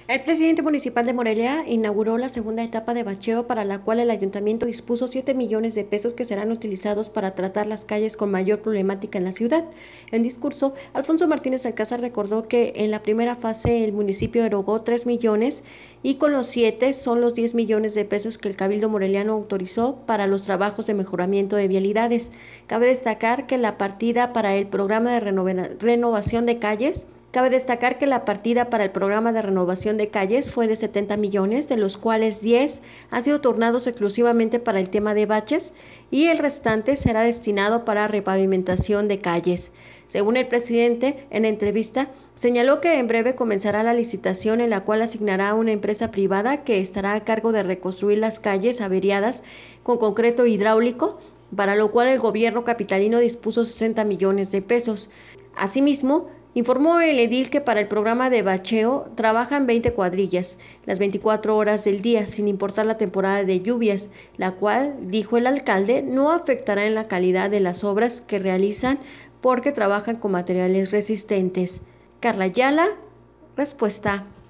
El presidente municipal de Morelia inauguró la segunda etapa de bacheo, para la cual el ayuntamiento dispuso 7 millones de pesos que serán utilizados para tratar las calles con mayor problemática en la ciudad. En discurso, Alfonso Martínez Alcázar recordó que en la primera fase el municipio erogó 3 millones y con los 7 son los 10 millones de pesos que el Cabildo Moreliano autorizó para los trabajos de mejoramiento de vialidades. Cabe destacar que la partida para el programa de renovación de calles fue de 70 millones, de los cuales 10 han sido turnados exclusivamente para el tema de baches y el restante será destinado para repavimentación de calles. Según el presidente, en entrevista, señaló que en breve comenzará la licitación, en la cual asignará a una empresa privada que estará a cargo de reconstruir las calles averiadas con concreto hidráulico, para lo cual el gobierno capitalino dispuso 60 millones de pesos. Asimismo, informó el edil que para el programa de bacheo trabajan 20 cuadrillas, las 24 horas del día, sin importar la temporada de lluvias, la cual, dijo el alcalde, no afectará en la calidad de las obras que realizan porque trabajan con materiales resistentes. Carla Ayala, respuesta.